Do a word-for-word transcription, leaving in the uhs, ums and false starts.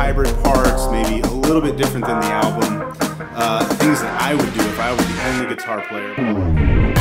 hybrid parts, maybe a little bit different than the album. Uh, things that I would do if I was the only guitar player.